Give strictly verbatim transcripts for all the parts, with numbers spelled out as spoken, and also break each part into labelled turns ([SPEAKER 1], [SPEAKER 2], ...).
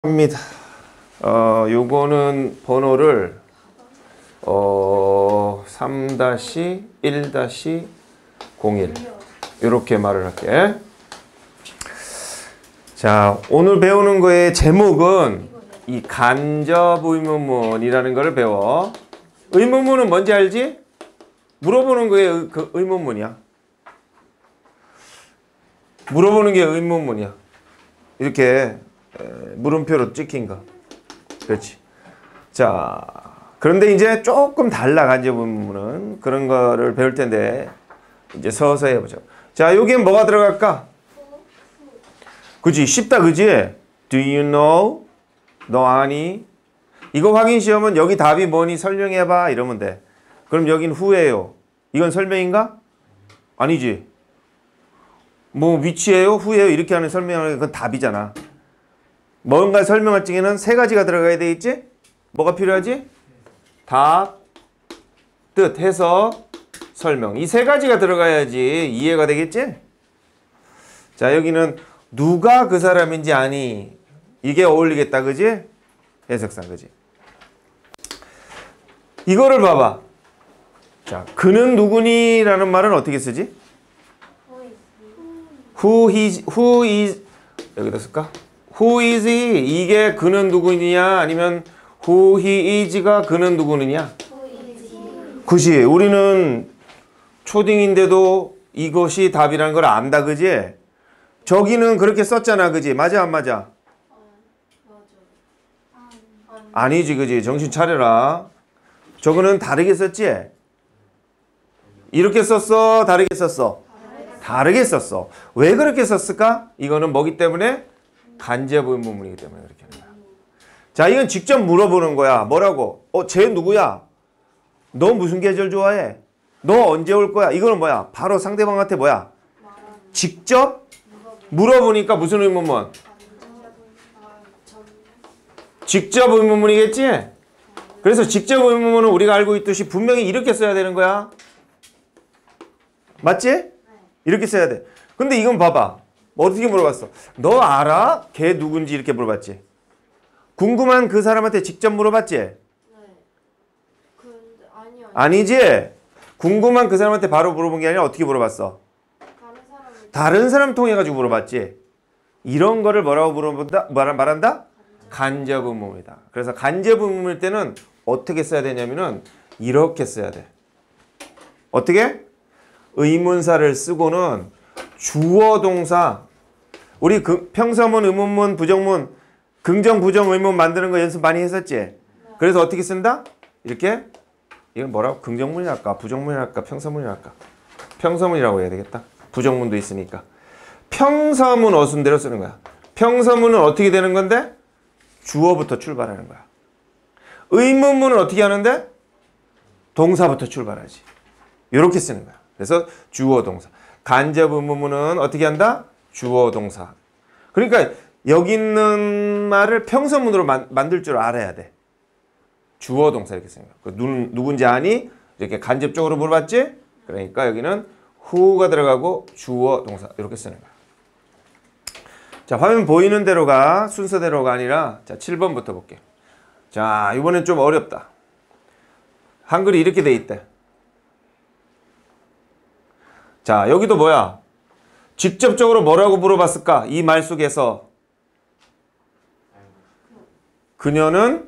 [SPEAKER 1] 합니다. 어, 요거는 번호를 어, 삼 일 공일 이렇게 말을 할게. 자, 오늘 배우는 거의 제목은 이 간접 의문문이라는 거를 배워. 의문문은 뭔지 알지? 물어보는 거에 그 의문문이야. 물어보는 게 의문문이야. 이렇게 에, 물음표로 찍힌 거. 그렇지. 자, 그런데 이제 조금 달라, 간접 의문문은. 그런 거를 배울 텐데 이제 서서히 해보죠. 자, 여기에 뭐가 들어갈까? 그치, 쉽다, 그지? Do you know? 너 아니? 이거 확인 시험은 여기 답이 뭐니 설명해봐 이러면 돼. 그럼 여긴 후예요. 이건 설명인가? 아니지. 뭐 위치예요? 후예요? 이렇게 하는 설명은 그건 답이잖아. 뭔가 설명할 적에는 세 가지가 들어가야 되겠지? 뭐가 필요하지? 답, 뜻, 해석, 설명. 이 세 가지가 들어가야지 이해가 되겠지? 자, 여기는 누가 그 사람인지 아니? 이게 어울리겠다, 그지? 해석상, 그지? 이거를 봐봐. 자, 그는 누구니? 라는 말은 어떻게 쓰지? Who is, who is, 여기다 쓸까? Who is he? 이게 그는 누구냐? 아니면 who he is가 그는 누구느냐? 그치? 우리는 초딩인데도 이것이 답이라는 걸 안다, 그지? 저기는 그렇게 썼잖아, 그지? 맞아, 안 맞아? 아니지, 그지? 정신 차려라. 저거는 다르게 썼지? 이렇게 썼어? 다르게 썼어? 다르게 썼어. 왜 그렇게 썼을까? 이거는 뭐기 때문에? 간접 의문문이기 때문에 그렇게 하는 거야. 자, 이건 직접 물어보는 거야. 뭐라고? 어, 쟤 누구야? 너 무슨 계절 좋아해? 너 언제 올 거야? 이거는 뭐야? 바로 상대방한테 뭐야? 직접 물어보니까 무슨 의문문? 직접 의문문이겠지? 그래서 직접 의문문은 우리가 알고 있듯이 분명히 이렇게 써야 되는 거야. 맞지? 이렇게 써야 돼. 근데 이건 봐봐. 어떻게 물어봤어? 너 알아? 걔 누군지 이렇게 물어봤지. 궁금한 그 사람한테 직접 물어봤지?
[SPEAKER 2] 네. 근데 아니요.
[SPEAKER 1] 아니지? 궁금한 그 사람한테 바로 물어본 게 아니라 어떻게 물어봤어?
[SPEAKER 2] 다른 사람을
[SPEAKER 1] 다른 사람 통해 가지고 물어봤지. 이런 거를 뭐라고 물어본다? 말, 말한다? 간접 의문문이다. 그래서 간접 의문문일 때는 어떻게 써야 되냐면은 이렇게 써야 돼. 어떻게? 의문사를 쓰고는 주어 동사. 우리 그 평서문, 의문문, 부정문, 긍정, 부정, 의문 만드는 거 연습 많이 했었지? 그래서 어떻게 쓴다? 이렇게? 이건 뭐라고? 긍정문이 할까? 부정문이 할까? 평서문이 할까? 평서문이라고 해야 되겠다. 부정문도 있으니까. 평서문 어순대로 쓰는 거야. 평서문은 어떻게 되는 건데? 주어부터 출발하는 거야. 의문문은 어떻게 하는데? 동사부터 출발하지. 이렇게 쓰는 거야. 그래서 주어 동사. 간접 의문문은 어떻게 한다? 주어 동사. 그러니까 여기 있는 말을 평서문으로 만, 만들 줄 알아야 돼. 주어 동사 이렇게 쓰는 거야. 누, 누군지 아니? 이렇게 간접적으로 물어봤지? 그러니까 여기는 who가 들어가고 주어 동사 이렇게 쓰는 거야. 자, 화면 보이는 대로가 순서대로가 아니라 자, 칠 번부터 볼게요. 자, 이번엔 좀 어렵다. 한글이 이렇게 돼 있대. 자, 여기도 뭐야? 직접적으로 뭐라고 물어봤을까? 이 말 속에서 그녀는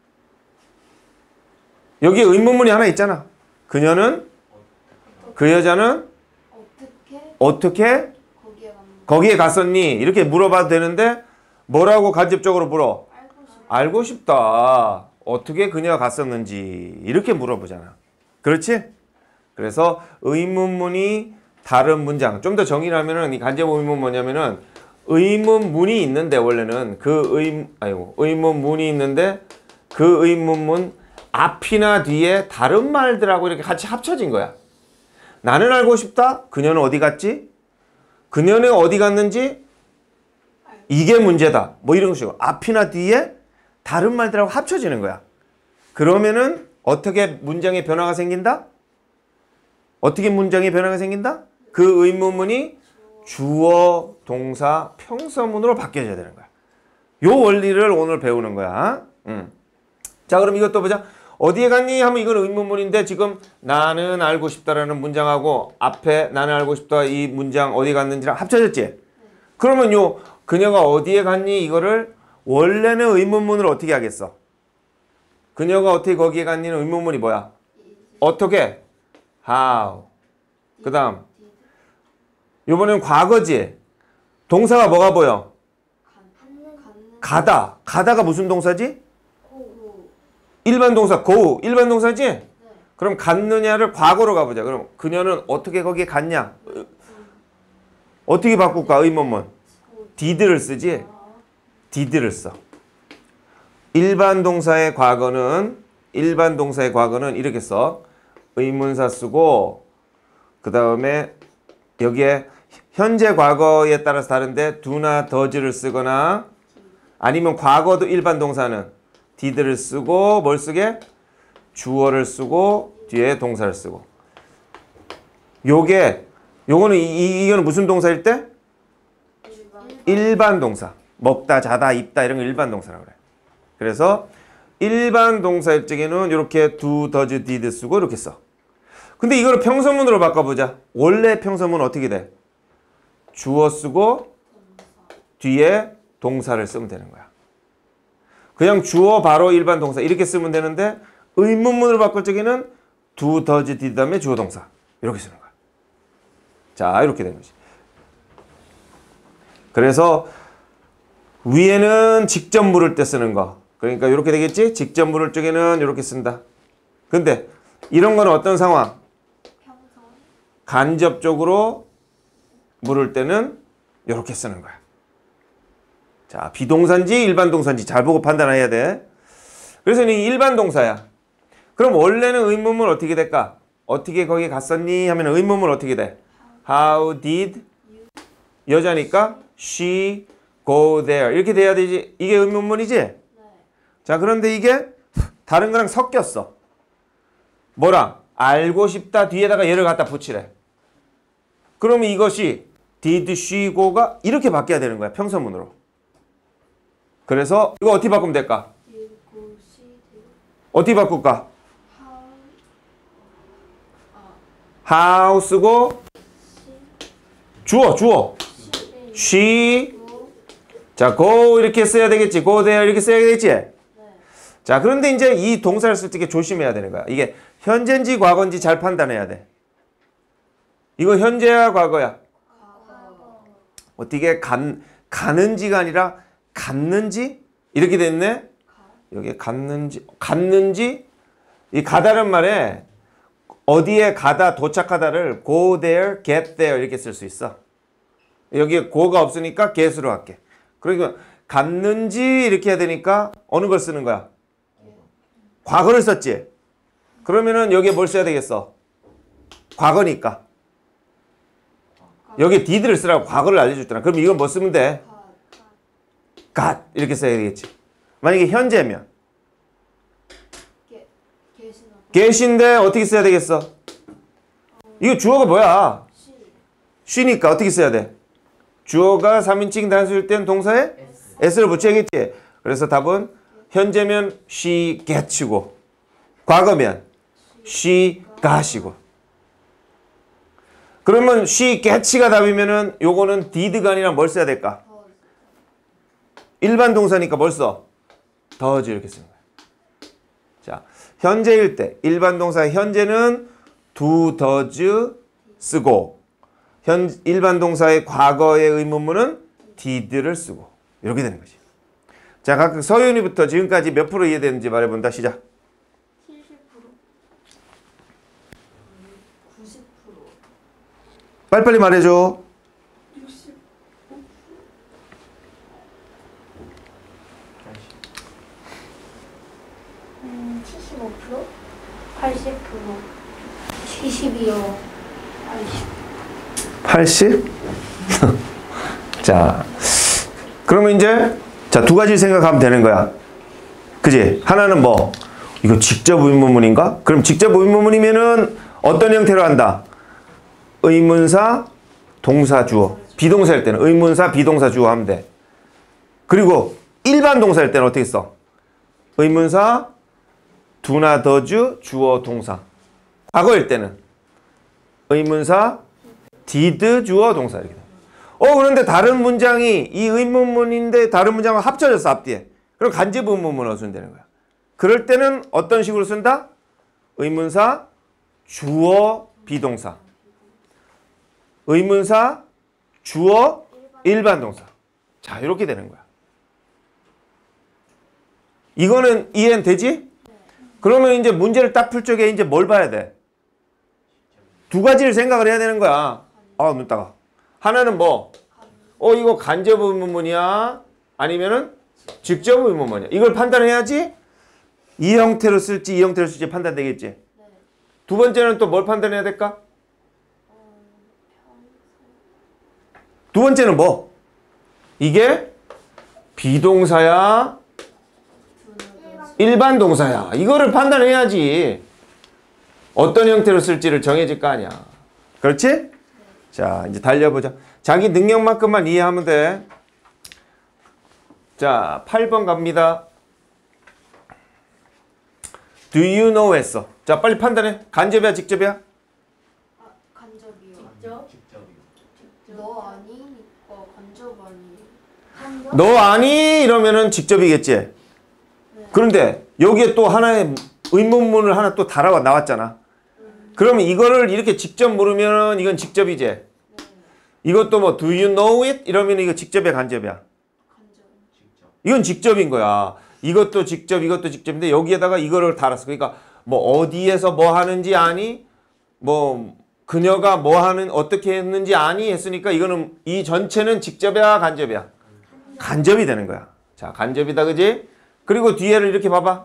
[SPEAKER 1] 여기 의문문이 하나 있잖아. 그녀는 그 여자는
[SPEAKER 2] 어떻게
[SPEAKER 1] 어떻게
[SPEAKER 2] 거기에 갔는지
[SPEAKER 1] 거기에 갔었니? 이렇게 물어봐도 되는데 뭐라고 간접적으로 물어?
[SPEAKER 2] 알고 싶어.
[SPEAKER 1] 알고 싶다. 어떻게 그녀가 갔었는지 이렇게 물어보잖아. 그렇지? 그래서 의문문이 다른 문장. 좀 더 정의를 하면은 이 간접 의문문 뭐냐면은 의문문이 있는데 원래는 그 의, 아이고, 의문문이 있는데 그 의문문 앞이나 뒤에 다른 말들하고 이렇게 같이 합쳐진 거야. 나는 알고 싶다. 그녀는 어디 갔지? 그녀는 어디 갔는지 이게 문제다. 뭐 이런 식으로 앞이나 뒤에 다른 말들하고 합쳐지는 거야. 그러면은 어떻게 문장의 변화가 생긴다? 어떻게 문장의 변화가 생긴다? 그 의문문이 주어, 동사, 평서문으로 바뀌어져야 되는 거야. 요 원리를 오늘 배우는 거야. 음. 자, 그럼 이것도 보자. 어디에 갔니? 하면 이건 의문문인데 지금 나는 알고 싶다라는 문장하고 앞에 나는 알고 싶다 이 문장 어디 갔는지랑 합쳐졌지? 그러면 요 그녀가 어디에 갔니? 이거를 원래는 의문문을 어떻게 하겠어? 그녀가 어떻게 거기에 갔니는 의문문이 뭐야? 어떻게? How. 그 다음 요번엔 과거지? 동사가 뭐가 보여? 가다. 가다가 무슨 동사지? 일반 동사 go. 일반 동사지? 그럼 갔느냐를 과거로 가보자. 그럼 그녀는 어떻게 거기에 갔냐? 어떻게 바꿀까? 의문문. did를 쓰지? did를 써. 일반 동사의 과거는 일반 동사의 과거는 이렇게 써. 의문사 쓰고 그 다음에 여기에 현재 과거에 따라서 다른데 do나 does를 쓰거나 아니면 과거도 일반 동사는 did를 쓰고 뭘 쓰게? 주어를 쓰고 뒤에 동사를 쓰고. 요게 요거는 이, 이거는 무슨 동사일 때? 일반 동사. 먹다, 자다, 입다 이런 거 일반 동사라고 그래. 그래서 일반 동사일 적에는 이렇게 do, does, did 쓰고 이렇게 써. 근데 이거를 평서문으로 바꿔보자. 원래 평서문은 어떻게 돼? 주어 쓰고 뒤에 동사를 쓰면 되는 거야. 그냥 주어 바로 일반 동사 이렇게 쓰면 되는데 의문문으로 바꿀 적에는 do, does, did 다음에 주어 동사 이렇게 쓰는 거야. 자, 이렇게 된 거지. 그래서 위에는 직접 물을 때 쓰는 거. 그러니까 이렇게 되겠지? 직접 물을 적에는 이렇게 쓴다. 근데 이런 거는 어떤 상황? 간접적으로 물을 때는 이렇게 쓰는 거야. 자, 비동사인지 일반 동사인지 잘 보고 판단해야 돼. 그래서 이 일반 동사야. 그럼 원래는 의문문 어떻게 될까? 어떻게 거기 갔었니? 하면 의문문 어떻게 돼? How did 여자니까 she go there 이렇게 돼야 되지. 이게 의문문이지? 네. 자, 그런데 이게 다른 거랑 섞였어. 뭐랑? 알고 싶다 뒤에다가 얘를 갖다 붙이래. 그러면 이것이 did she go가 이렇게 바뀌어야 되는 거야. 평서문으로. 그래서 이거 어떻게 바꾸면 될까? 어떻게 바꿀까? how 쓰고 주어 주어 she 자 go 이렇게 써야 되겠지. go there 이렇게 써야 되겠지. 자, 그런데 이제 이 동사를 쓸 때 조심해야 되는 거야. 이게 현재인지 과거인지 잘 판단해야 돼. 이거 현재야 과거야? 어떻게 간, 가는지가 아니라 갔는지? 이렇게 됐네? 여기 갔는지, 갔는지? 이 가다는 말에 어디에 가다, 도착하다를 go there, get there 이렇게 쓸 수 있어. 여기에 go가 없으니까 get으로 할게. 그러니까 갔는지 이렇게 해야 되니까 어느 걸 쓰는 거야? 과거를 썼지? 그러면은 여기에 뭘 써야 되겠어? 과거니까. 여기에 did를 쓰라고 과거를 알려줬잖아. 그럼 이건 뭐 쓰면 돼? got 이렇게 써야 되겠지. 만약에 현재면 get인데 어떻게 써야 되겠어? 이거 주어가 뭐야? she니까 어떻게 써야 돼? 주어가 삼인칭 단수일 땐 동사에 s를 붙여야겠지. 그래서 답은 현재면 she gets이고 과거면 she got이고. 그러면 she gets가 답이면은 요거는 did가 아니라 뭘 써야 될까? 일반 동사니까 뭘 써? does 이렇게 쓰는 거야. 자, 현재일 때 일반 동사 현재는 do, does 쓰고 현 일반 동사의 과거의 의문문은 did를 쓰고 이렇게 되는 거지. 자, 각각 서윤이부터 지금까지 몇 프로 이해되는지 말해본다. 시작.
[SPEAKER 2] 칠십 퍼센트 구십 퍼센트
[SPEAKER 1] 빨리빨리 말해줘.
[SPEAKER 2] 육십 음, 칠십오 퍼센트 팔십 퍼센트 칠십이요 팔십
[SPEAKER 1] 팔십? 자, 그러면 이제 자, 두 가지 생각하면 되는 거야. 그지? 하나는 뭐? 이거 직접 의문문인가? 그럼 직접 의문문이면은 어떤 형태로 한다? 의문사, 동사, 주어. 비동사일 때는 의문사, 비동사, 주어 하면 돼. 그리고 일반 동사일 때는 어떻게 써? 의문사 두나 더주 주어 동사. 과거일 때는 의문사 did 주어 동사 이렇게 돼. 어 그런데 다른 문장이 이 의문문인데 다른 문장과 합쳐졌어 앞뒤에. 그럼 간접 의문문으로 쓰면 되는 거야. 그럴 때는 어떤 식으로 쓴다? 의문사 주어 비동사. 의문사 주어 일반 동사. 자 이렇게 되는 거야. 이거는 이해는 되지? 그러면 이제 문제를 딱 풀 적에 이제 뭘 봐야 돼? 두 가지를 생각을 해야 되는 거야. 아, 눈 따가. 하나는 뭐? 어, 이거 간접 의문문이야? 아니면은 직접 의문문이야? 이걸 판단해야지 이 형태로 쓸지 이 형태로 쓸지 판단되겠지. 두 번째는 또 뭘 판단해야 될까? 두 번째는 뭐? 이게 비동사야? 일반 동사야. 이거를 판단해야지 어떤 형태로 쓸지를 정해질 거 아니야. 그렇지? 자, 이제 달려보자. 자기 능력만큼만 이해하면 돼. 자, 팔 번 갑니다. Do you know 했어. 자, 빨리 판단해. 간접이야, 직접이야?
[SPEAKER 2] 아, 간접이요. 직접? 직접이요. 너 아니니까 간접 아니에요. 간접?
[SPEAKER 1] 너 아니? 이러면은 직접이겠지. 네. 그런데 여기에 또 하나의 의문문을 하나 또 달아 나왔잖아. 음. 그러면 이거를 이렇게 직접 물으면 이건 직접이지. 네. 이것도 뭐 do you know it? 이러면 이거 직접이야, 간접이야?
[SPEAKER 2] 간접. 직접.
[SPEAKER 1] 이건 직접인 거야. 이것도 직접, 이것도 직접인데 여기에다가 이거를 달았어. 그러니까 뭐 어디에서 뭐 하는지 아니? 뭐 그녀가 뭐 하는 어떻게 했는지 아니? 했으니까 이거는 이 전체는 직접이야, 간접이야? 간접이 되는 거야. 자, 간접이다, 그지? 그리고 뒤에를 이렇게 봐봐.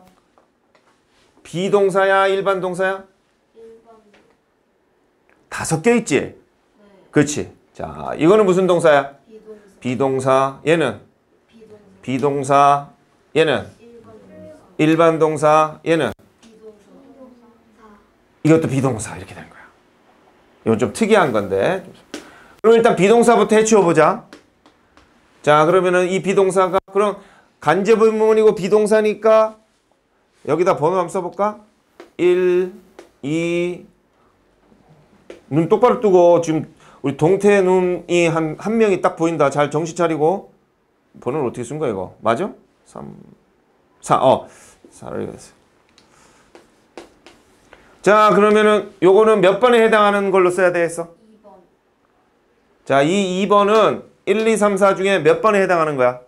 [SPEAKER 1] 비동사야, 일반 동사야?
[SPEAKER 2] 일반.
[SPEAKER 1] 다 섞여 있지?
[SPEAKER 2] 네.
[SPEAKER 1] 그렇지. 자, 이거는 무슨 동사야?
[SPEAKER 2] 비동사.
[SPEAKER 1] 비동사. 얘는
[SPEAKER 2] 비동사.
[SPEAKER 1] 비동사. 얘는
[SPEAKER 2] 일반 동사.
[SPEAKER 1] 일반 동사. 얘는
[SPEAKER 2] 비동사.
[SPEAKER 1] 이것도 비동사. 이렇게 되는 거야. 이건 좀 특이한 건데. 그럼 일단 비동사부터 해치워 보자. 자, 그러면은 이 비동사가 그럼 간접 의문이고 비동사니까 여기다 번호 한번 써볼까? 일, 이, 눈 똑바로 뜨고 지금 우리 동태 눈이 한, 한 명이 딱 보인다. 잘 정신 차리고. 번호를 어떻게 쓴 거야, 이거? 맞아? 삼, 사, 어. 사를 이겼어. 자, 그러면은 요거는 몇 번에 해당하는 걸로 써야 되겠어?
[SPEAKER 2] 이 번.
[SPEAKER 1] 자, 이 이 번은 일, 이, 삼, 사 중에 몇 번에 해당하는 거야?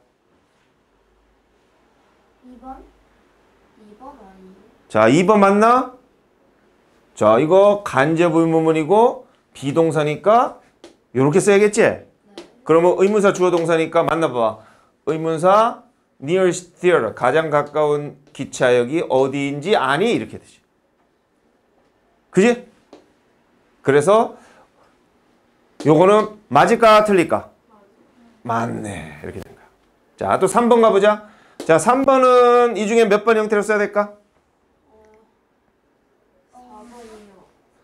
[SPEAKER 2] 이 번? 이 번 아니에요?
[SPEAKER 1] 자, 이 번 맞나? 자, 이거 간접 의문문이고 비동사니까 요렇게 써야겠지?
[SPEAKER 2] 네.
[SPEAKER 1] 그러면 의문사 주어 동사니까 만나봐. 의문사 nearest theater 가장 가까운 기차역이 어디인지 아니? 이렇게 되지. 그지? 그래서 요거는 맞을까 틀릴까? 맞네. 이렇게 된 거야. 자, 또 삼 번 가보자. 자, 삼 번은 이 중에 몇 번 형태로 써야 될까?
[SPEAKER 2] 사 번이요.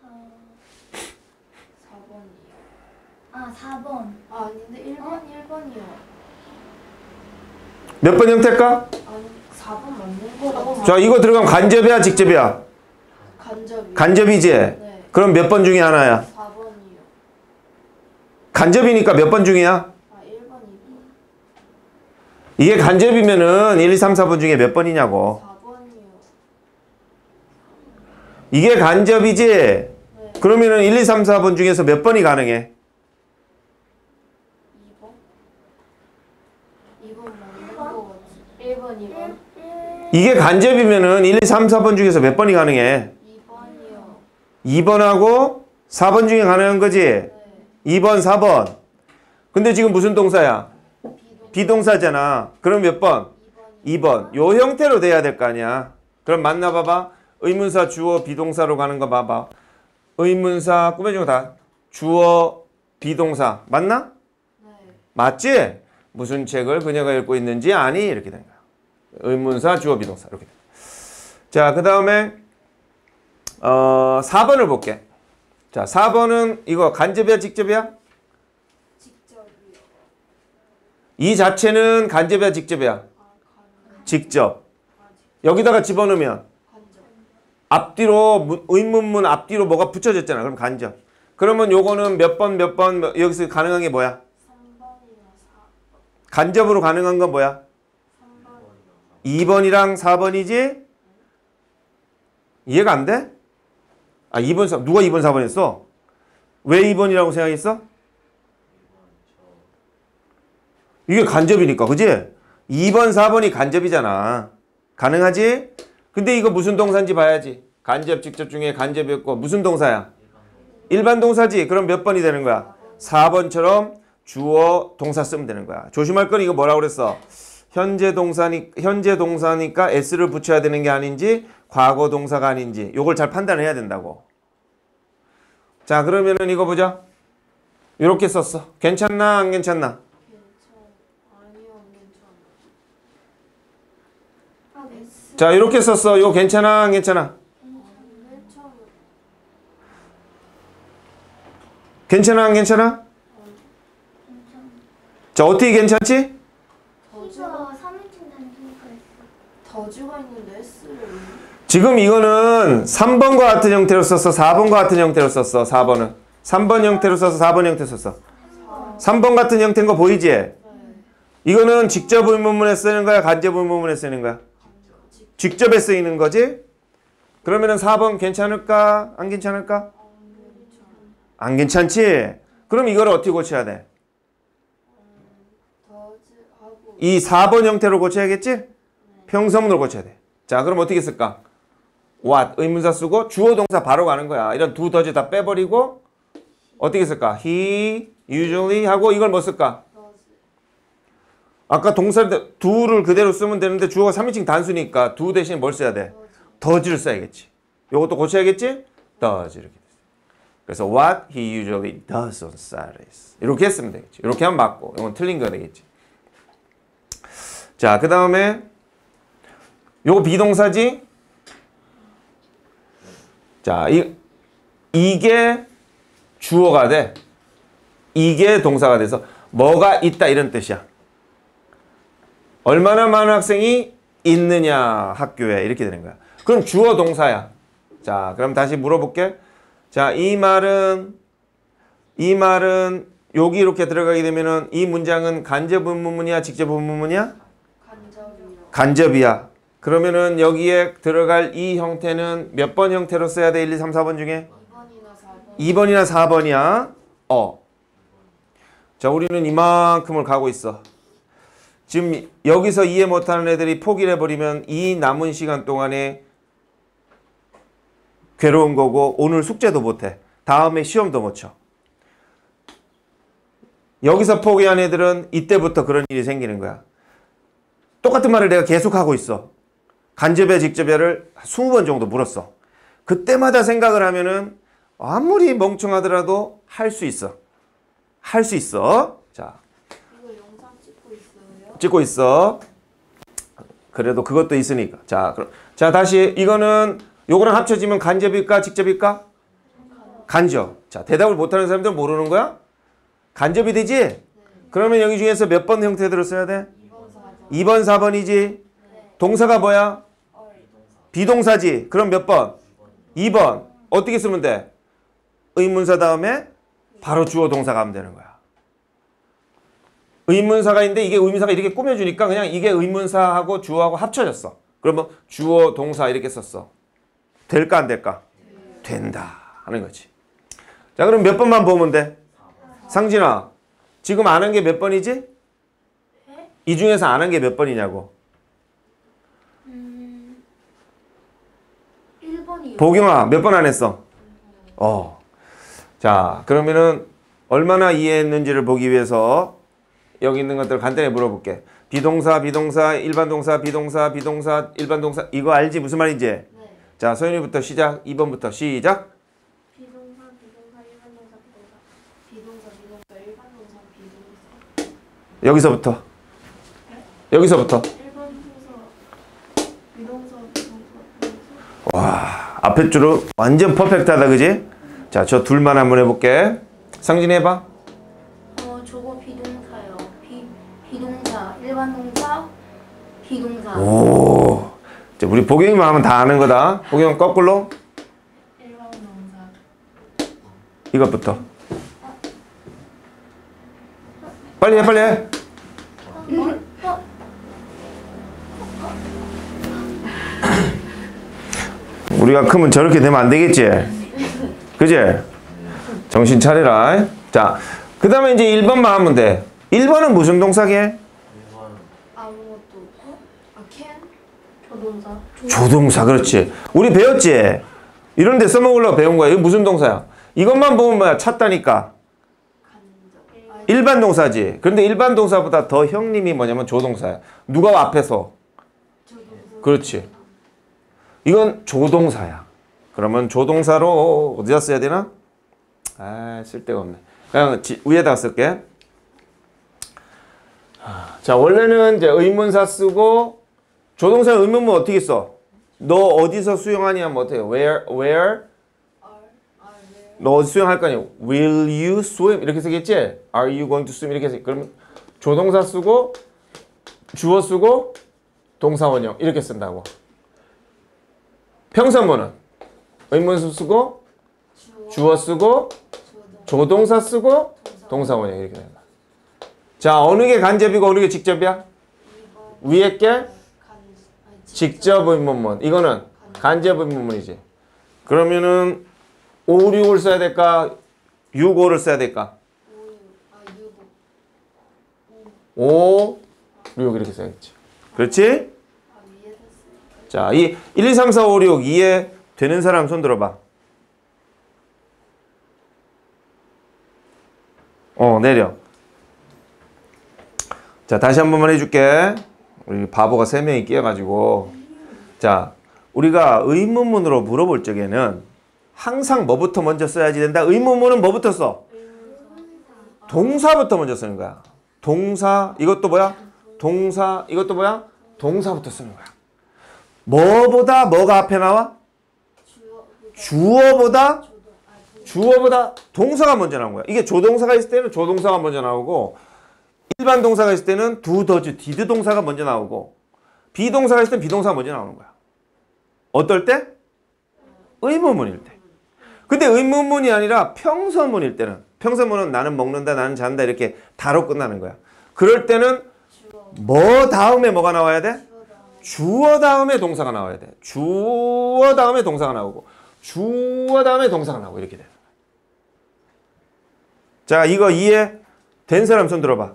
[SPEAKER 2] 사 번이요.
[SPEAKER 3] 아, 사 번.
[SPEAKER 2] 아, 아닌데 일 번, 일 번이요.
[SPEAKER 1] 몇 번 형태일까?
[SPEAKER 2] 아니, 사 번 맞는 거.
[SPEAKER 1] 자, 이거 들어가면 간접이야, 직접이야?
[SPEAKER 2] 간접이요.
[SPEAKER 1] 간접이지?
[SPEAKER 2] 네.
[SPEAKER 1] 그럼 몇 번 중에 하나야?
[SPEAKER 2] 사 번이요.
[SPEAKER 1] 간접이니까 몇 번 중이야?
[SPEAKER 2] 아, 일 번, 이 번.
[SPEAKER 1] 이게 간접이면은 일, 이, 삼, 사 번 중에 몇 번이냐고.
[SPEAKER 2] 사 번이요.
[SPEAKER 1] 이게 간접이지?
[SPEAKER 2] 네.
[SPEAKER 1] 그러면은 일, 이, 삼, 사 번 중에서 몇 번이 가능해?
[SPEAKER 2] 이 번? 이 번 맞는 거 같지. 일 번, 이 번.
[SPEAKER 1] 이게 간접이면은 일, 이, 삼, 사 번 중에서 몇 번이 가능해?
[SPEAKER 2] 이 번이요.
[SPEAKER 1] 이 번하고 사 번 중에 가능한 거지?
[SPEAKER 2] 네.
[SPEAKER 1] 이 번, 사 번. 근데 지금 무슨 동사야?
[SPEAKER 2] 비동.
[SPEAKER 1] 비동사잖아. 그럼 몇 번?
[SPEAKER 2] 이 번.
[SPEAKER 1] 이 번. 요 형태로 돼야 될 거 아니야. 그럼 맞나 봐봐. 의문사 주어 비동사로 가는 거 봐봐. 의문사 꾸며준 거 다. 주어 비동사. 맞나?
[SPEAKER 2] 네.
[SPEAKER 1] 맞지? 무슨 책을 그녀가 읽고 있는지 아니? 이렇게 된 거야. 의문사 주어 비동사. 이렇게. 자, 그 다음에 어, 사 번을 볼게. 자, 사 번은 이거 간접이야, 직접이야?
[SPEAKER 2] 직접이요.
[SPEAKER 1] 이 자체는 간접이야, 직접이야?
[SPEAKER 2] 아,
[SPEAKER 1] 직접. 여기다가 집어넣으면
[SPEAKER 2] 간접.
[SPEAKER 1] 앞뒤로 문- 의문문 앞뒤로 뭐가 붙여졌잖아. 그럼 간접. 그러면 요거는 몇 번 몇 번 여기서 가능한 게 뭐야?
[SPEAKER 2] 삼 번이나 사.
[SPEAKER 1] 간접으로 가능한 건 뭐야?
[SPEAKER 2] 삼 번.
[SPEAKER 1] 이 번이랑 사 번이지? 이해가 안 돼? 아, 이 번, 사 누가 이 번, 사 번 했어? 왜 이 번이라고 생각했어? 이게 간접이니까, 그지? 이 번, 사 번이 간접이잖아. 가능하지? 근데 이거 무슨 동사인지 봐야지. 간접, 직접 중에 간접이었고, 무슨 동사야? 일반 동사지. 그럼 몇 번이 되는 거야? 사 번처럼 주어, 동사 쓰면 되는 거야. 조심할 건 이거 뭐라고 그랬어? 현재 동사니, 현재 동사니까 s를 붙여야 되는 게 아닌지, 과거 동사가 아닌지, 요걸 잘 판단해야 된다고. 자, 그러면은 이거 보자. 요렇게 썼어. 괜찮나, 안 괜찮나?
[SPEAKER 2] 괜찮. 아니요, 안 괜찮아.
[SPEAKER 3] 아, S.
[SPEAKER 1] 자, 이렇게 썼어. 이거 괜찮아, 안 괜찮아?
[SPEAKER 2] 괜찮아.
[SPEAKER 1] 괜찮아, 안 괜찮아?
[SPEAKER 3] 괜찮아.
[SPEAKER 1] 자, 어떻게 괜찮지?
[SPEAKER 2] 더즈가
[SPEAKER 3] T가 삼 인칭 단수니까 S.
[SPEAKER 2] 더즈가 있는데 S를.
[SPEAKER 1] 지금 이거는 삼 번과 같은 형태로 썼어. 사 번과 같은 형태로 썼어. 사 번은. 삼 번 형태로 써서 사 번 형태로 썼어. 삼 번 같은 형태인 거 보이지?
[SPEAKER 2] 네.
[SPEAKER 1] 이거는 직접 의문문에 쓰는 거야? 간접 의문문에 쓰는 거야? 직접에 쓰이는 거지? 그러면은 사 번 괜찮을까? 안 괜찮을까? 안 괜찮지? 그럼 이걸 어떻게 고쳐야 돼?
[SPEAKER 2] 더즈하고.
[SPEAKER 1] 이 사 번 형태로 고쳐야겠지? 평서문으로 고쳐야 돼. 자, 그럼 어떻게 쓸까? what 의문사 쓰고 주어 동사 바로 가는 거야. 이런 두 더즈 다 빼버리고 어떻게 쓸까? he, usually 하고 이걸 뭐 쓸까?
[SPEAKER 2] 더즈.
[SPEAKER 1] 아까 동사를 do를 그대로 쓰면 되는데 주어가 삼 인칭 단수니까 do 대신 뭘 써야 돼? does를 써야겠지. 요것도 고쳐야겠지? does 이렇게 됐어. 그래서 what he usually does on Saturdays 이렇게 했으면 되겠지. 이렇게 하면 맞고 이건 틀린 거 되겠지. 자, 그 다음에 요거 비동사지? 자, 이, 이게 주어가 돼. 이게 동사가 돼서 뭐가 있다 이런 뜻이야. 얼마나 많은 학생이 있느냐 학교에 이렇게 되는 거야. 그럼 주어 동사야. 자, 그럼 다시 물어볼게. 자, 이 말은 이 말은 여기 이렇게 들어가게 되면은 이 문장은 간접 의문문이야, 직접 의문문이야?
[SPEAKER 2] 간접이요.
[SPEAKER 1] 간접이야. 그러면은 여기에 들어갈 이 형태는 몇 번 형태로 써야 돼? 일, 이, 삼, 사 번 중에?
[SPEAKER 2] 이 번이나 사 번.
[SPEAKER 1] 이 번이나 사 번이야. 어. 자, 우리는 이만큼을 가고 있어. 지금 여기서 이해 못하는 애들이 포기를 해버리면 이 남은 시간 동안에 괴로운 거고 오늘 숙제도 못해. 다음에 시험도 못 쳐. 여기서 포기한 애들은 이때부터 그런 일이 생기는 거야. 똑같은 말을 내가 계속 하고 있어. 간접에 직접에를 이십 번 정도 물었어. 그때마다 생각을 하면은 아무리 멍청하더라도 할 수 있어. 할 수 있어. 자,
[SPEAKER 2] 이거 영상 찍고 있어요?
[SPEAKER 1] 찍고 있어. 그래도 그것도 있으니까. 자, 그럼 자 다시 이거는 요거랑 합쳐지면 간접일까 직접일까? 간접. 자, 대답을 못하는 사람들은 모르는 거야? 간접이 되지? 그러면 여기 중에서 몇 번 형태들을 써야 돼?
[SPEAKER 2] 이 번, 사 번.
[SPEAKER 1] 이 번, 사 번이지? 동사가 뭐야? 비동사지. 그럼 몇 번? 이 번. 어떻게 쓰면 돼? 의문사 다음에 바로 주어 동사가 하면 되는 거야. 의문사가 있는데 이게 의문사가 이렇게 꾸며주니까 그냥 이게 의문사하고 주어하고 합쳐졌어. 그러면 주어 동사 이렇게 썼어. 될까 안 될까? 된다 하는 거지. 자, 그럼 몇 번만 보면 돼? 상진아, 지금 아는 게 몇 번이지? 이 중에서 아는 게 몇 번이냐고.
[SPEAKER 3] 음. 일 번이요.
[SPEAKER 1] 보경아, 몇 번 안 했어? 어. 자, 그러면은 얼마나 이해했는지를 보기 위해서 여기 있는 것들 간단히 물어볼게. 비동사, 비동사, 일반 동사, 비동사, 비동사, 일반 동사. 이거 알지? 무슨 말인지?
[SPEAKER 2] 네.
[SPEAKER 1] 자, 소연이부터 시작. 이 번부터 시작.
[SPEAKER 3] 비동사, 비동사, 일반 동사, 비동사.
[SPEAKER 2] 비동사, 비동사, 일반 동사, 비동사.
[SPEAKER 1] 여기서부터. 여기서부터.
[SPEAKER 2] 일반 동사, 비동사, 비동사, 비동사.
[SPEAKER 1] 와, 앞에 줄은 완전 퍼펙트하다, 그지? 자, 저 둘만 한번 해볼게. 상진 해봐.
[SPEAKER 3] 어, 저거 비동사요. 비, 비동사, 일반 동사, 비동사.
[SPEAKER 1] 오. 자, 우리 보경이만 하면 다 아는 거다. 보경 거꾸로.
[SPEAKER 2] 일반 동사.
[SPEAKER 1] 이것부터. 빨리 해, 빨리 해. 우리가 크면 저렇게 되면 안 되겠지? 그지? 정신 차리라. 자, 그 다음에 이제 일 번만 하면 돼. 일 번은 무슨 동사게?
[SPEAKER 2] 아무것도 없고. 아 can. 조동사.
[SPEAKER 1] 조동사, 그렇지. 우리 배웠지? 이런 데 써먹으려고 배운 거야. 이거 무슨 동사야? 이것만 보면 뭐야? 찾다니까.
[SPEAKER 2] 간접. 아,
[SPEAKER 1] 일반 동사지. 그런데 일반 동사보다 더 형님이 뭐냐면 조동사야. 누가 앞에서?
[SPEAKER 2] 조동사.
[SPEAKER 1] 그렇지. 이건 조동사야. 그러면 조동사로 어디다 써야 되나? 아, 쓸데가 없네. 그냥 지, 위에다가 쓸게. 자, 원래는 이제 의문사 쓰고 조동사 의문문 어떻게 써? 너 어디서 수영하니 하면 어떻게 해? Where, where?
[SPEAKER 2] are. are there.
[SPEAKER 1] 너 어디 수영할 거니? Will you swim? 이렇게 쓰겠지? Are you going to swim? 이렇게 쓰. 그러면 조동사 쓰고 주어 쓰고 동사 원형 이렇게 쓴다고. 평서문은 의문수 쓰고
[SPEAKER 2] 주어.
[SPEAKER 1] 주어 쓰고
[SPEAKER 2] 조동.
[SPEAKER 1] 조동사 쓰고 동사 원형 이렇게 된다. 자, 어느 게 간접이고 어느 게 직접이야?
[SPEAKER 2] 이번.
[SPEAKER 1] 위에 게
[SPEAKER 2] 간. 아니,
[SPEAKER 1] 직접 의문문. 이거는 간접 의문문이지. 그러면은 오, 육을 써야 될까? 육, 오를 써야 될까?
[SPEAKER 2] 오유. 아 유고.
[SPEAKER 1] 오, 육 이렇게 써야겠지. 그렇지?
[SPEAKER 2] 아 위에 됐어.
[SPEAKER 1] 자, 이 일, 이, 삼, 사, 오, 육 이해 되는 사람 손 들어봐. 어, 내려. 자, 다시 한 번만 해줄게. 우리 바보가 세 명이 끼어가지고. 자, 우리가 의문문으로 물어볼 적에는 항상 뭐부터 먼저 써야지 된다? 의문문은 뭐부터 써? 동사부터 먼저 쓰는 거야. 동사, 이것도 뭐야? 동사, 이것도 뭐야? 동사부터 쓰는 거야. 뭐보다 뭐가 앞에 나와?
[SPEAKER 2] 주어.
[SPEAKER 1] 주어보다
[SPEAKER 2] 조동. 아 조.
[SPEAKER 1] 주어보다 동사가 먼저 나온 거야. 이게 조동사가 있을 때는 조동사가 먼저 나오고 일반 동사가 있을 때는 두, 더, 주, 디드 동사가 먼저 나오고 비동사가 있을 때는 비동사가 먼저 나오는 거야. 어떨 때? 의문문일 때. 근데 의문문이 아니라 평서문일 때는 평서문은 나는 먹는다, 나는 잔다 이렇게 다로 끝나는 거야. 그럴 때는
[SPEAKER 2] 주어.
[SPEAKER 1] 뭐 다음에 뭐가 나와야 돼?
[SPEAKER 2] 주어 다음.
[SPEAKER 1] 주어 다음에 동사가 나와야 돼. 주어 다음에 동사가 나오고 주어 다음에 동사가 나오고 이렇게 돼. 자, 이거 이해 된 사람 손 들어봐.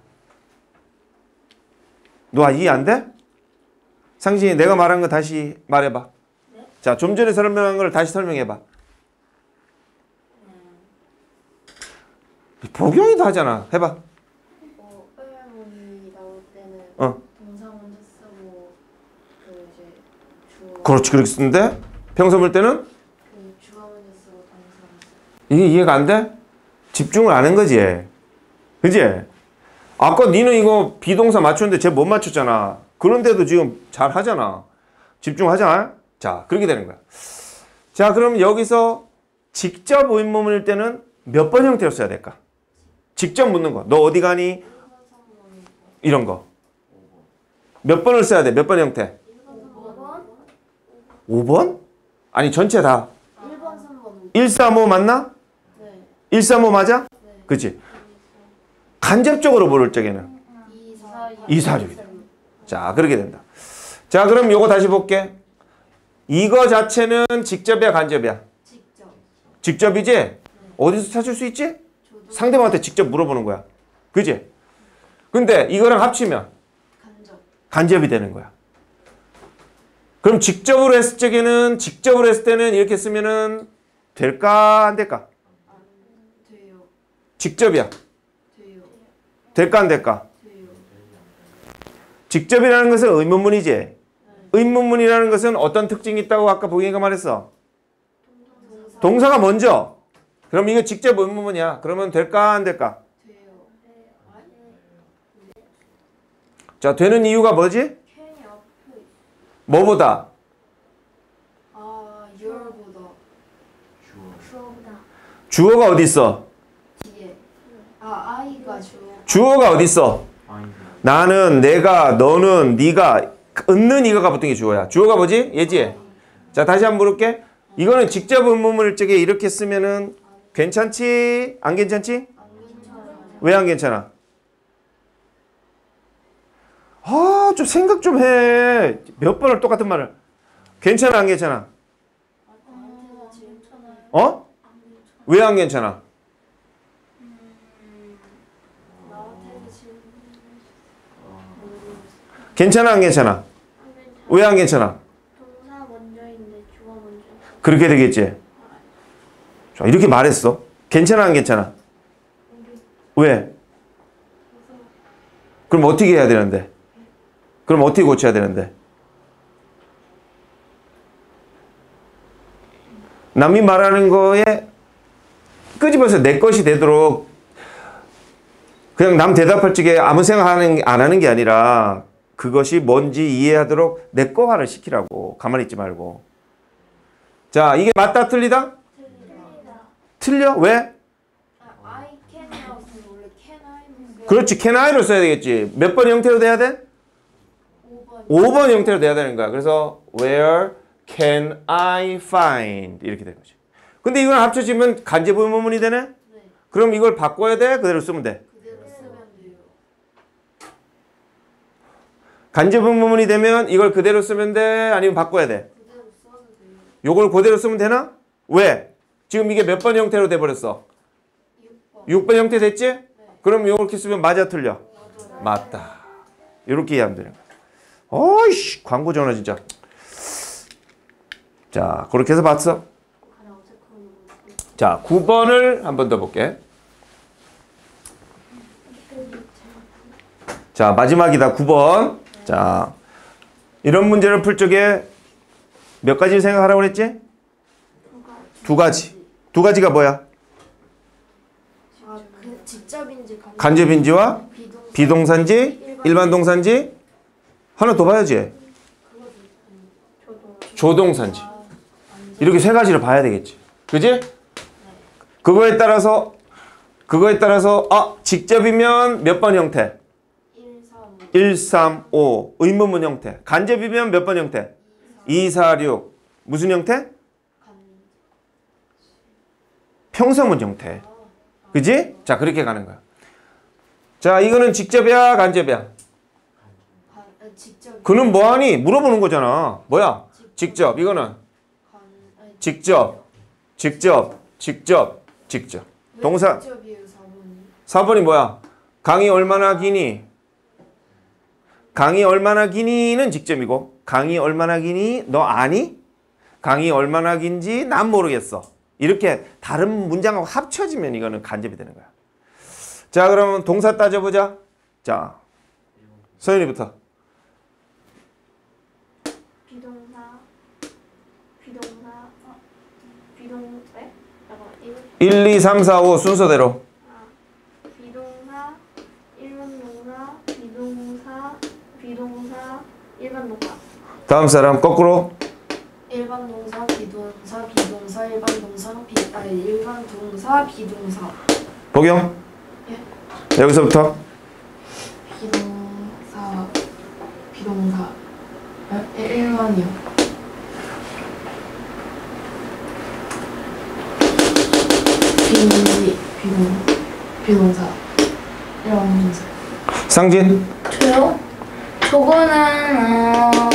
[SPEAKER 1] 너 이해 안 돼? 상진이 내가 말한 거 다시 말해봐.
[SPEAKER 2] 네?
[SPEAKER 1] 자, 좀 전에 설명한 걸 다시 설명해봐. 복용이도 하잖아. 해봐.
[SPEAKER 2] 어, 의문문이 나올 때는
[SPEAKER 1] 어.
[SPEAKER 2] 동사 먼저 쓰고 그 이제 주어.
[SPEAKER 1] 그렇지, 그렇게 쓰는데 평소 때는
[SPEAKER 2] 그 주어 먼저 쓰고 동사 먼저 쓰고.
[SPEAKER 1] 이게 이해가 안 돼? 집중을 안 한 거지. 그지? 아까 니는 이거 비동사 맞췄는데 쟤 못 맞췄잖아. 그런데도 지금 잘 하잖아. 집중하자. 자, 그렇게 되는 거야. 자, 그럼 여기서 직접 의문문일 때는 몇 번 형태로 써야 될까? 직접 묻는 거. 너 어디 가니?
[SPEAKER 2] 일 번, 삼 번.
[SPEAKER 1] 이런 거. 몇 번을 써야 돼? 몇 번 형태?
[SPEAKER 2] 일 번, 삼 번.
[SPEAKER 1] 오 번? 아니, 전체 다.
[SPEAKER 2] 일 번, 삼 번. 오 번.
[SPEAKER 1] 일, 삼, 오 맞나?
[SPEAKER 2] 네.
[SPEAKER 1] 일, 삼, 오 맞아?
[SPEAKER 2] 네.
[SPEAKER 1] 그치? 간접적으로 부를 적에는
[SPEAKER 2] 이, 사,
[SPEAKER 1] 이, 사, 육. 자, 그렇게 된다. 자, 그럼 요거 다시 볼게. 이거 자체는 직접이야, 간접이야?
[SPEAKER 2] 직접.
[SPEAKER 1] 직접이지? 어디서 찾을 수 있지?
[SPEAKER 2] 조동.
[SPEAKER 1] 상대방한테 직접 물어보는 거야. 그지? 근데 이거랑 합치면
[SPEAKER 2] 간접.
[SPEAKER 1] 간접이 되는 거야. 그럼 직접으로 했을 적에는, 직접으로 했을 때는 이렇게 쓰면은 될까, 안 될까?
[SPEAKER 2] 안 돼요.
[SPEAKER 1] 직접이야.
[SPEAKER 2] 돼요.
[SPEAKER 1] 될까, 안 될까?
[SPEAKER 2] 돼요.
[SPEAKER 1] 직접이라는 것은 의문문이지. 의문문이라는 것은 어떤 특징이 있다고 아까 보기가 말했어?
[SPEAKER 2] 동사.
[SPEAKER 1] 동사가 먼저. 그럼 이거 직접 의문문이야. 그러면 될까, 안 될까?
[SPEAKER 2] 돼요.
[SPEAKER 1] 자, 되는 이유가 뭐지?
[SPEAKER 2] 캔이 앞에.
[SPEAKER 1] 뭐보다?
[SPEAKER 2] 아, your보다.
[SPEAKER 3] 주어보다.
[SPEAKER 1] 주어가 어디 있어?
[SPEAKER 2] 뒤에. 아, 아이가 주어.
[SPEAKER 1] 주어가 어디 있어? 나는, 내가, 너는, 네가 은는 이거가 붙은 게 주어야. 주어가 뭐지? 얘지? 자, 다시 한번 물을게. 이거는 직접 의문문을 적에 이렇게 쓰면은 괜찮지? 안 괜찮지?
[SPEAKER 2] 안 괜찮아요.
[SPEAKER 1] 왜 안 괜찮아? 아, 좀 생각 좀 해. 몇 번을 똑같은 말을. 괜찮아, 안 괜찮아?
[SPEAKER 2] 나한테는 괜찮아요.
[SPEAKER 1] 어? 왜 안 괜찮아?
[SPEAKER 2] 나한테는 지금
[SPEAKER 1] 괜찮아, 안 괜찮아?
[SPEAKER 3] 안 괜찮아.
[SPEAKER 1] 왜 안 괜찮아?
[SPEAKER 3] 동사 먼저인데 주어 먼저.
[SPEAKER 1] 그렇게 되겠지? 자, 이렇게 말했어. 괜찮아, 안 괜찮아? 왜? 그럼 어떻게 해야 되는데? 그럼 어떻게 고쳐야 되는데? 남이 말하는 거에 끄집어서 내 것이 되도록 그냥 남 대답할 적에 아무 생각하는 안 하는 게 아니라 그것이 뭔지 이해하도록 내 거화를 시키라고. 가만히 있지 말고. 자, 이게 맞다 틀리다?
[SPEAKER 3] 틀리다.
[SPEAKER 1] 틀려? 왜?
[SPEAKER 2] 아, I can 나왔으면 원래 can I
[SPEAKER 1] 그렇지. can I로 써야 되겠지. 몇 번 형태로 돼야 돼?
[SPEAKER 2] 오 번.
[SPEAKER 1] 오 번 형태로 돼야 되는 거야. 그래서 where can I find 이렇게 되는 거지. 근데 이걸 합쳐지면 간접 의문문이 되네?
[SPEAKER 2] 네.
[SPEAKER 1] 그럼 이걸 바꿔야 돼? 그대로 쓰면 돼?
[SPEAKER 2] 그대로 쓰면 돼요.
[SPEAKER 1] 간접 의문문이 되면 이걸 그대로 쓰면 돼? 아니면 바꿔야 돼?
[SPEAKER 2] 그대로 써도 돼요.
[SPEAKER 1] 요걸 그대로 쓰면 되나? 왜? 지금 이게 몇 번 형태로 돼버렸어?
[SPEAKER 2] 육 번.
[SPEAKER 1] 육 번 형태 됐지? 그럼 요렇게 쓰면 맞아 틀려? 맞다. 이렇게 이해하면 되는 거야. 어이씨, 광고 전화 진짜. 자, 그렇게 해서 봤어. 자, 구 번을 한 번 더 볼게. 자, 마지막이다. 구 번. 자, 이런 문제를 풀 적에 몇 가지 생각하라고 그랬지? 두 가지. 두 가지가 뭐야?
[SPEAKER 2] 아, 그 직접인지 간-
[SPEAKER 1] 간접인지와
[SPEAKER 2] 비동사.
[SPEAKER 1] 비동사인지 일반 동사인지 하나 더 봐야지. 조동사인지. 이렇게 세 가지를 봐야 되겠지. 그지? 그거에 따라서 그거에 따라서 아, 직접이면 몇 번 형태?
[SPEAKER 2] 일, 삼,
[SPEAKER 1] 일, 삼, 오 의문문 형태. 간접이면 몇 번 형태? 이, 사, 육 무슨 형태?
[SPEAKER 2] 간.
[SPEAKER 1] 평서문 형태. 그지? 자, 그렇게 가는 거야. 자, 이거는 직접이야, 간접이야?
[SPEAKER 2] 간. 아, 직접.
[SPEAKER 1] 그는 뭐하니? 물어보는 거잖아. 뭐야? 직접. 이거는
[SPEAKER 2] 간. 아니,
[SPEAKER 1] 직접, 직접, 직접, 직접.
[SPEAKER 2] 왜
[SPEAKER 1] 동사.
[SPEAKER 2] 직접이에요, 사 번이?
[SPEAKER 1] 사 번이 뭐야? 강이 얼마나 기니? 강이 얼마나 기니는 직접이고 강이 얼마나 기니? 너 아니? 강이 얼마나 긴지 난 모르겠어. 이렇게 다른 문장하고 합쳐지면 이거는 간접이 되는 거야. 자, 그러면 동사 따져보자. 자, 서윤이부터.
[SPEAKER 3] 비동사. 비동사. 어. 비동. 네? 잠깐 이거.
[SPEAKER 1] 일, 이, 삼, 사, 오 순서대로.
[SPEAKER 3] 아. 비동사. 일반 동사. 비동사. 비동사. 일반 동사.
[SPEAKER 1] 다음 사람 거꾸로.
[SPEAKER 2] 일반 동사, 비동사, 비동사, 일반 동사, 비 아니 일반 동사, 비동사.
[SPEAKER 1] 복용.
[SPEAKER 2] 예?
[SPEAKER 1] 여기서부터.
[SPEAKER 2] 비동사, 비동사. 에? 일반이요. 비 비동 비동사. 일반 동사.
[SPEAKER 1] 상진.
[SPEAKER 3] 저요? 저거는 어,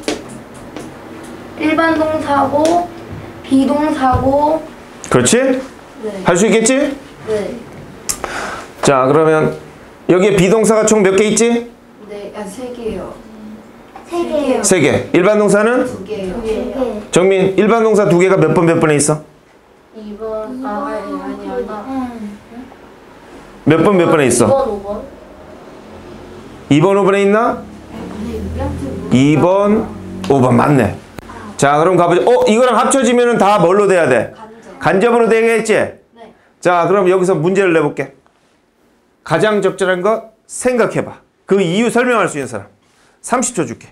[SPEAKER 3] 일반 동사고 비동사고.
[SPEAKER 1] 그렇지?
[SPEAKER 2] 네.
[SPEAKER 1] 할 수 있겠지?
[SPEAKER 2] 네.
[SPEAKER 1] 자, 그러면 여기에 비동사가 총 몇 개 있지?
[SPEAKER 2] 네. 아, 세 개요.
[SPEAKER 3] 세 개요.
[SPEAKER 1] 세 개. 일반 동사는?
[SPEAKER 2] 두 개요.
[SPEAKER 3] 두 개.
[SPEAKER 1] 정민, 일반 동사 두 개가 몇 번 몇 번에 있어?
[SPEAKER 2] 이 번. 아, 아니 아니 아니.
[SPEAKER 3] 응.
[SPEAKER 1] 몇 번 몇 번에 있어?
[SPEAKER 2] 이 번, 오 번.
[SPEAKER 1] 이 번, 오 번에 있나?
[SPEAKER 2] 아니, 우리한테 물어봐.
[SPEAKER 1] 이 번, 오 번 맞네. 자, 그럼 가보자. 어, 이거랑 합쳐지면은 다 뭘로 돼야 돼?
[SPEAKER 2] 간접.
[SPEAKER 1] 간접으로 되겠지?
[SPEAKER 2] 네.
[SPEAKER 1] 자, 그럼 여기서 문제를 내볼게. 가장 적절한 거 생각해봐. 그 이유 설명할 수 있는 사람. 삼십 초 줄게.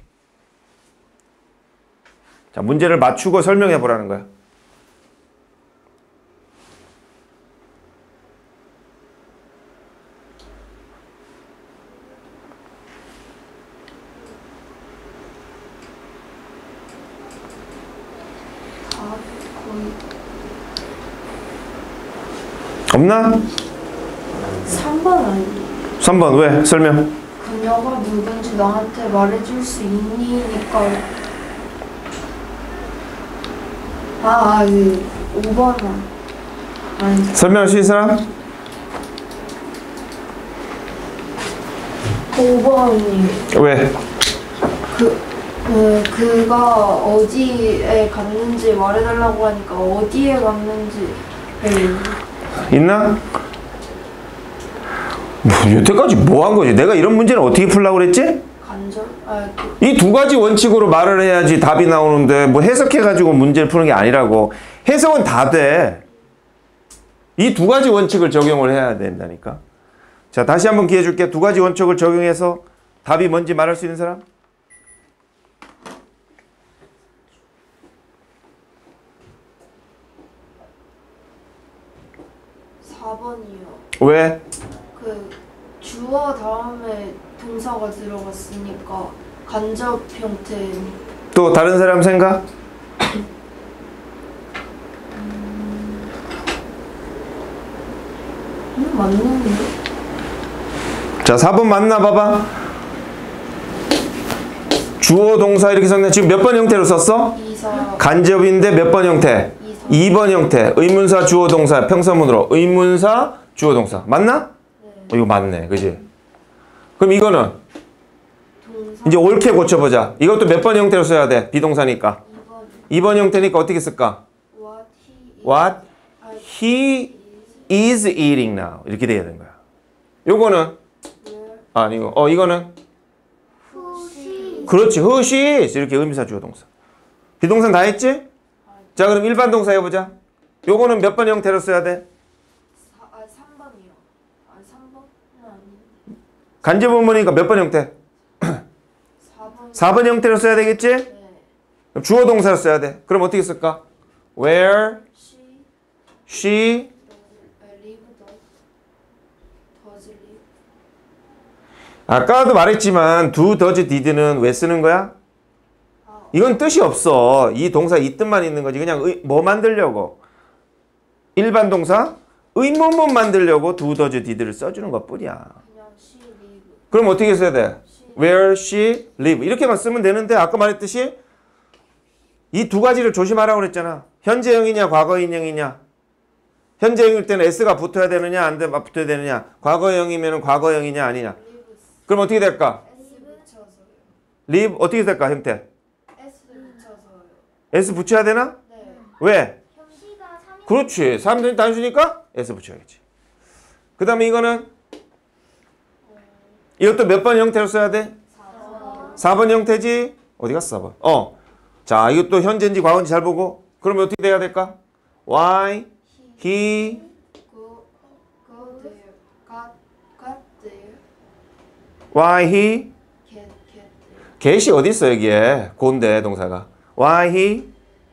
[SPEAKER 1] 자, 문제를 맞추고 설명해 보라는 거야. 없나?
[SPEAKER 2] 삼 번 아니에요.
[SPEAKER 1] 삼 번 왜? 설명.
[SPEAKER 2] 그녀가 누군지 나한테 말해줄 수 있니니까. 아, 아, 그 오 번은 아니.
[SPEAKER 1] 설명할 수 있는 사람?
[SPEAKER 2] 오 번이
[SPEAKER 1] 왜?
[SPEAKER 2] 그, 그 그가 어디에 갔는지 말해달라고 하니까 어디에 갔는지
[SPEAKER 1] 있나? 뭐, 여태까지 뭐 한 거지? 내가 이런 문제는 어떻게 풀려고 그랬지?
[SPEAKER 2] 간절 아, 그,
[SPEAKER 1] 이 두 가지 원칙으로 말을 해야지 답이 나오는데 뭐 해석해가지고 문제를 푸는 게 아니라고. 해석은 다 돼. 이 두 가지 원칙을 적용을 해야 된다니까. 자, 다시 한번 기회 줄게. 두 가지 원칙을 적용해서 답이 뭔지 말할 수 있는 사람?
[SPEAKER 2] 사 번이요.
[SPEAKER 1] 왜?
[SPEAKER 2] 그 주어 다음에 동사가 들어갔으니까 간접 형태.
[SPEAKER 1] 또 다른 사람 생각?
[SPEAKER 2] 음, 맞는데?
[SPEAKER 1] 자, 사 번 맞나 봐봐. 주어 동사 이렇게 썼네. 지금 몇 번 형태로 썼어?
[SPEAKER 2] 이사
[SPEAKER 1] 간접인데 몇 번 형태?
[SPEAKER 2] 이사
[SPEAKER 1] 이 번 형태. 의문사 주어 동사 평서문으로. 의문사 주어 동사. 맞나?
[SPEAKER 2] 네.
[SPEAKER 1] 어, 이거 맞네. 그지? 그럼 이거는
[SPEAKER 2] 동사
[SPEAKER 1] 이제 옳게 고쳐보자. 이것도 몇 번 형태로 써야 돼? 비동사니까.
[SPEAKER 2] 이 번
[SPEAKER 1] 이 번 형태니까 어떻게 쓸까?
[SPEAKER 2] what he
[SPEAKER 1] What
[SPEAKER 2] 아,
[SPEAKER 1] he is eating now. 이렇게 돼야 되는 거야. 요거는
[SPEAKER 2] where
[SPEAKER 1] 아니고 어 이거는
[SPEAKER 3] 후시
[SPEAKER 1] 그렇지. who, she is 이렇게 의미사 주어 동사. 비동사 다 했지? 자, 그럼 일반 동사 해보자. 요거는 몇 번 형태로 써야 돼?
[SPEAKER 2] 사, 아, 삼 번이요. 아, 삼 번은 아닌데.
[SPEAKER 1] 간접 원문이니까 몇 번 형태?
[SPEAKER 2] 사 번.
[SPEAKER 1] 사 번 형태로 써야 되겠지?
[SPEAKER 2] 네.
[SPEAKER 1] 그럼 주어 동사로 써야 돼. 그럼 어떻게 쓸까? Where
[SPEAKER 2] she
[SPEAKER 1] she
[SPEAKER 2] 아, live does does live.
[SPEAKER 1] 아까도 말했지만 do, does, did는 왜 쓰는 거야?
[SPEAKER 2] 아,
[SPEAKER 1] 이건 뜻이 없어. 이 동사 이 뜻만 있는 거지. 그냥 의, 뭐 만들려고? 일반 동사 의문문 만들려고 do, does, did를 써주는 것 뿐이야.
[SPEAKER 2] 그냥 she live.
[SPEAKER 1] 그럼 어떻게 써야 돼? Where she live 이렇게만 쓰면 되는데 아까 말했듯이 이 두 가지를 조심하라고 그랬잖아. 현재형이냐 과거인형이냐. 현재형일 때는 s가 붙어야 되느냐 안 돼, 붙어야 되느냐. 과거형이면 과거형이냐 아니냐.
[SPEAKER 2] live
[SPEAKER 1] 그럼 어떻게 될까?
[SPEAKER 2] s 붙여서요.
[SPEAKER 1] live 어떻게 될까 형태?
[SPEAKER 2] s 붙여서요.
[SPEAKER 1] s 붙여야 되나?
[SPEAKER 2] 네.
[SPEAKER 1] 왜?
[SPEAKER 3] 시가 삼 인
[SPEAKER 1] 그렇지. 사람들이 단수니까 s 붙여야지. 그 다음에 이거는 이것도 몇 번 형태로 써야 돼?
[SPEAKER 2] 사 번.
[SPEAKER 1] 사 번 형태지? 어디 갔어 사 번? 어. 자, 이것도 현재인지 과거인지 잘 보고. 그러면 어떻게 돼야 될까? Why he
[SPEAKER 2] go go there. got got there.
[SPEAKER 1] why he
[SPEAKER 2] get get there.
[SPEAKER 1] get이 어디 있어 여기에? 고인데 동사가. Why he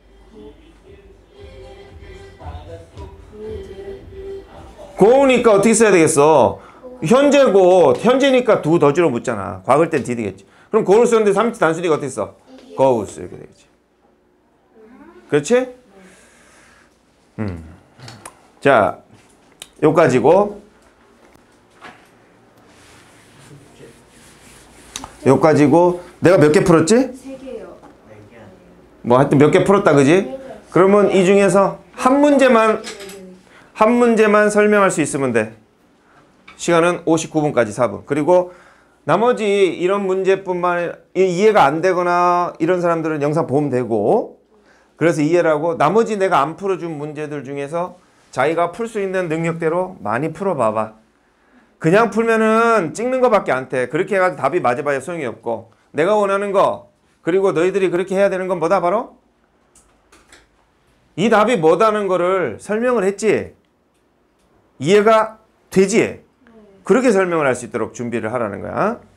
[SPEAKER 2] go there.
[SPEAKER 1] go니까 어떻게 써야 되겠어? 현재고 현재니까 do does로 묻잖아. 과거일 땐 did겠지. 그럼 go를 쓰는데 삼 인 단수니까 어떻게 써? goes 이렇게 되겠지. 그렇지? 음. 자, 요까지고 요까지고 내가 몇 개 풀었지?
[SPEAKER 2] 세 개요.
[SPEAKER 1] 뭐 하여튼 몇 개 풀었다 그지? 그러면 이 중에서 한 문제만 한 문제만 설명할 수 있으면 돼. 시간은 오십구 분까지 사 분. 그리고 나머지 이런 문제뿐만 아니라 이해가 안 되거나 이런 사람들은 영상 보면 되고 그래서 이해를 하고 나머지 내가 안 풀어준 문제들 중에서 자기가 풀 수 있는 능력대로 많이 풀어봐봐. 그냥 풀면은 찍는 거밖에 안 돼. 그렇게 해가지고 답이 맞아봐야 소용이 없고 내가 원하는 거 그리고 너희들이 그렇게 해야 되는 건 뭐다 바로? 이 답이 뭐다는 거를 설명을 했지. 이해가 되지? 그렇게 설명을 할 수 있도록 준비를 하라는 거야.